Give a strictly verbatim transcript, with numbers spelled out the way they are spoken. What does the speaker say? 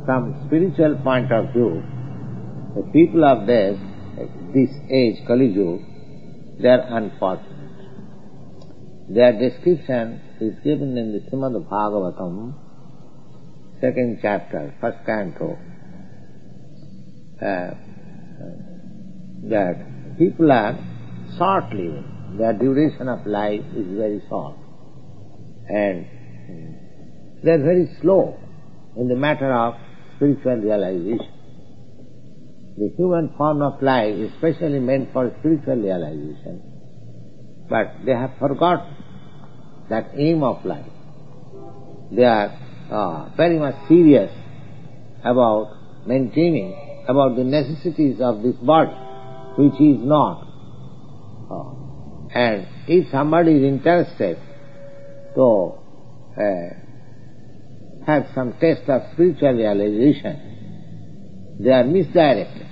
from spiritual point of view, the people of this, this age, kaliyug, they are unfortunate. Their description is given in the Srimad Bhagavatam, second chapter, first canto, uh, that people are short-living. Their duration of life is very short. And they are very slow in the matter of spiritual realization. The human form of life is specially meant for spiritual realization, but they have forgotten that aim of life. They are uh, very much serious about maintaining, about the necessities of this body, which is not. Uh, and if somebody is interested to uh, have some taste of spiritual realization, they are misdirected.